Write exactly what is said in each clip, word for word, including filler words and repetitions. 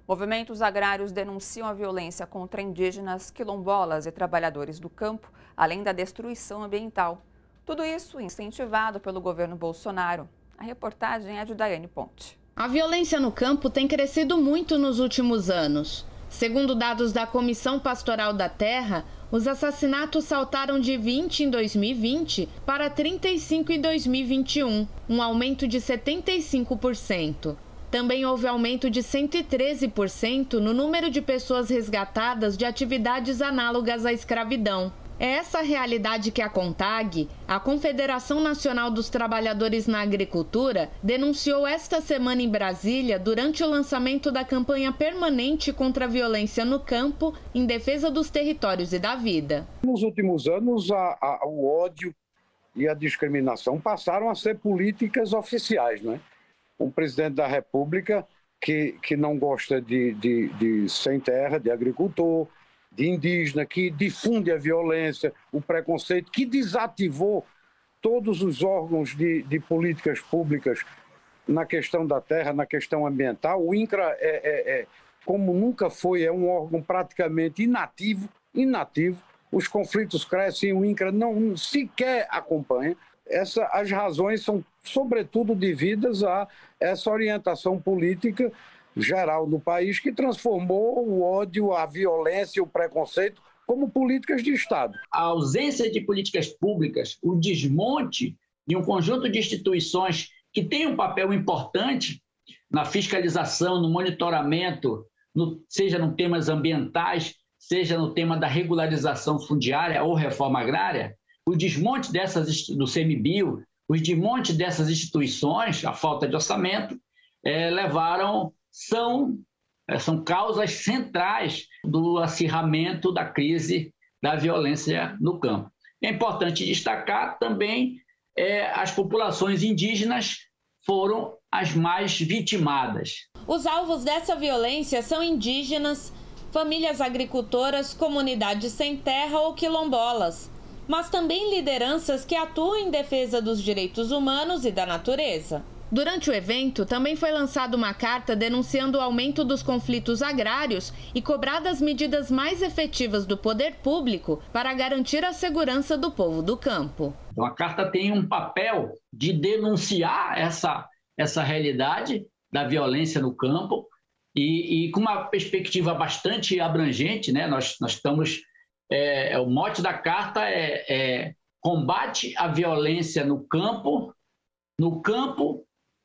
Movimentos agrários denunciam a violência contra indígenas, quilombolas e trabalhadores do campo, além da destruição ambiental. Tudo isso incentivado pelo governo Bolsonaro. A reportagem é de Daiane Ponte. A violência no campo tem crescido muito nos últimos anos. Segundo dados da Comissão Pastoral da Terra, os assassinatos saltaram de vinte em dois mil e vinte para trinta e cinco em dois mil e vinte e um, um aumento de setenta e cinco por cento. Também houve aumento de cento e treze por cento no número de pessoas resgatadas de atividades análogas à escravidão. É essa realidade que a CONTAG, a Confederação Nacional dos Trabalhadores na Agricultura, denunciou esta semana em Brasília durante o lançamento da campanha permanente contra a violência no campo em defesa dos territórios e da vida. Nos últimos anos, a, a, o ódio e a discriminação passaram a ser políticas oficiais, né? Um presidente da República que, que não gosta de, de, de sem terra, de agricultor, de indígena, que difunde a violência, o preconceito, que desativou todos os órgãos de, de políticas públicas na questão da terra, na questão ambiental. O INCRA, é, é, é, como nunca foi, é um órgão praticamente inativo, inativo. Os conflitos crescem, o INCRA não sequer acompanha. Essa, as razões são, sobretudo, devidas a essa orientação política geral do país, que transformou o ódio, a violência e o preconceito como políticas de Estado. A ausência de políticas públicas, o desmonte de um conjunto de instituições que têm um papel importante na fiscalização, no monitoramento, no, seja nos temas ambientais, seja no tema da regularização fundiária ou reforma agrária, o desmonte dessas, do CMBio, o desmonte dessas instituições, a falta de orçamento, é, levaram... São, são causas centrais do acirramento da crise da violência no campo. É importante destacar também é, as populações indígenas foram as mais vitimadas. Os alvos dessa violência são indígenas, famílias agricultoras, comunidades sem terra ou quilombolas, mas também lideranças que atuam em defesa dos direitos humanos e da natureza. Durante o evento, também foi lançada uma carta denunciando o aumento dos conflitos agrários e cobradas medidas mais efetivas do poder público para garantir a segurança do povo do campo. Então, a carta tem um papel de denunciar essa, essa realidade da violência no campo e, e com uma perspectiva bastante abrangente, né? Nós, nós estamos... É, o mote da carta é, é combate à violência no campo, no campo,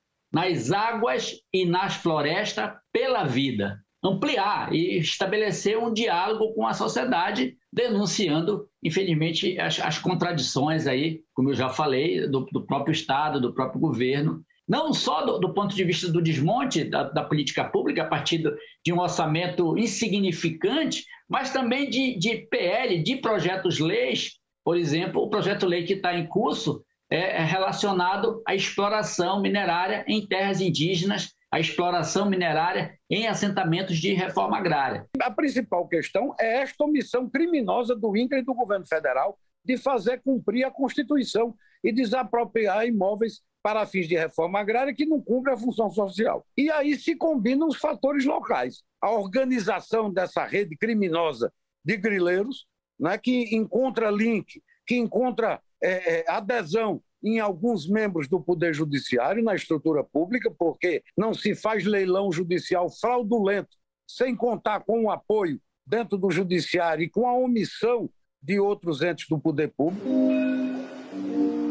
nas águas e nas florestas pela vida. Ampliar e estabelecer um diálogo com a sociedade, denunciando, infelizmente, as, as contradições aí, como eu já falei, do, do próprio Estado, do próprio governo, não só do, do ponto de vista do desmonte da, da política pública, a partir do, de um orçamento insignificante, mas também de, de P L, de projetos-leis. Por exemplo, o projeto-lei que está em curso é relacionado à exploração minerária em terras indígenas, à exploração minerária em assentamentos de reforma agrária. A principal questão é esta omissão criminosa do INCRA e do governo federal de fazer cumprir a Constituição e desapropriar imóveis para fins de reforma agrária que não cumprem a função social. E aí se combinam os fatores locais. A organização dessa rede criminosa de grileiros, né, que encontra link, que encontra É, é, adesão em alguns membros do Poder Judiciário, na estrutura pública, porque não se faz leilão judicial fraudulento, sem contar com o apoio dentro do Judiciário e com a omissão de outros entes do poder público.